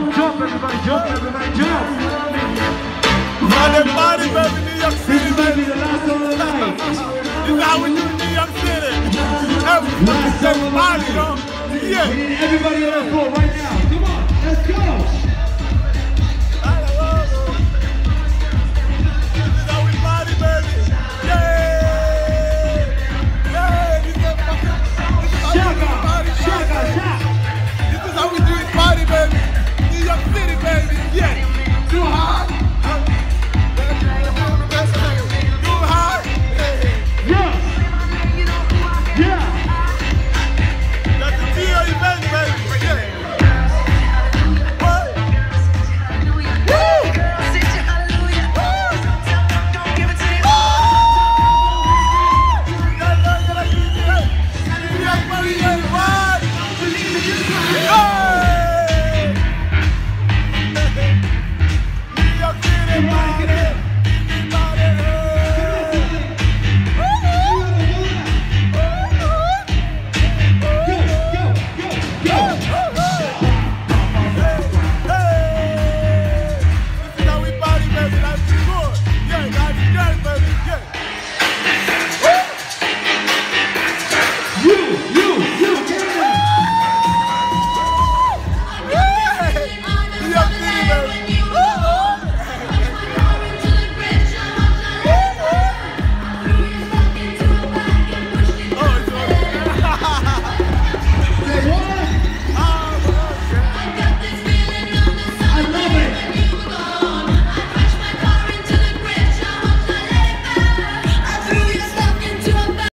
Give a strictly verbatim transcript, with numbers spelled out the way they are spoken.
Jump, everybody, jump, everybody, jump. Monday party, baby, New York City, This is gonna be the last song of the night. This is how we do New York City. Every Last song of the party, night. yo. Yeah. We need everybody on the floor right now. Come on, let's go.